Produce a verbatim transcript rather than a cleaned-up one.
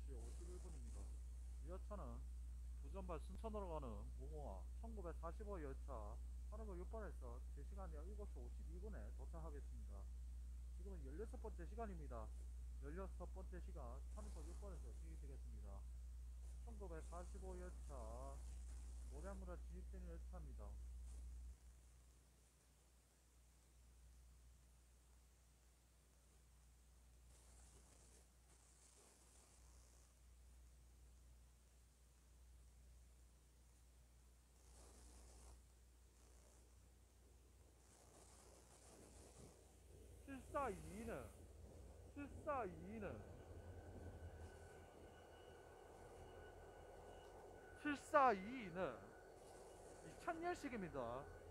시 오십일 분입니다. 이 열차는 부전발 순천으로 가는 무궁화 천구백사십오 열차 하루가 육 번에서 제 시간이 일곱 시 오십이 분에 도착하겠습니다. 지금은 열여섯 번째 시간입니다. 열여섯 번째 시간 하루가 육 번에서 진입되겠습니다. 천구백사십오 열차 모량으로 진입되는 열차입니다. 칠사이이는 칠사이이는 칠사이이는 이천 년식입니다.